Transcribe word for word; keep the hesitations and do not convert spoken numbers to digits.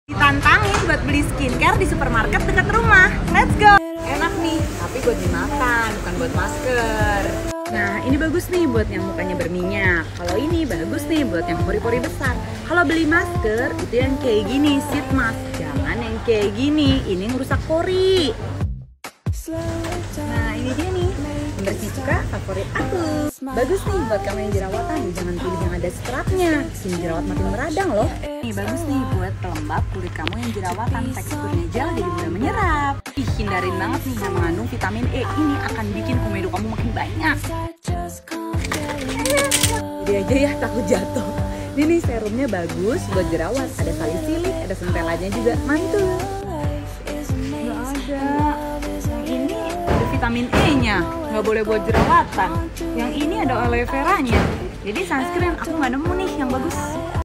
Ditantangin buat beli skincare di supermarket dekat rumah. Let's go! Enak nih, tapi buat dimakan, bukan buat masker. Nah, ini bagus nih buat yang mukanya berminyak. Kalau ini bagus nih buat yang pori-pori besar. Kalau beli masker, itu yang kayak gini, sheet mask. Jangan yang kayak gini, ini ngerusak pori. Nah, ini dia nih, pembersih cuka favorit aku. Bagus nih buat kamu yang jerawatan, jangan pilih yang ada strapnya. Bikin jerawat makin meradang loh. Nih, bagus nih buat pelembab kulit kamu yang jerawatan, teksturnya gel jadi mudah menyerap. Ih, hindarin banget nih yang mengandung vitamin E, ini akan bikin komedo kamu makin banyak. Jadi aja ya, takut jatuh. Ini nih serumnya bagus buat jerawat, ada salisilik, ada sentelannya juga, mantul. Nggak ada. Yang ini ada vitamin E-nya, nggak boleh buat jerawatan. Yang ini ada aloe vera-nya. Jadi sunscreen aku nggak nemu nih yang bagus.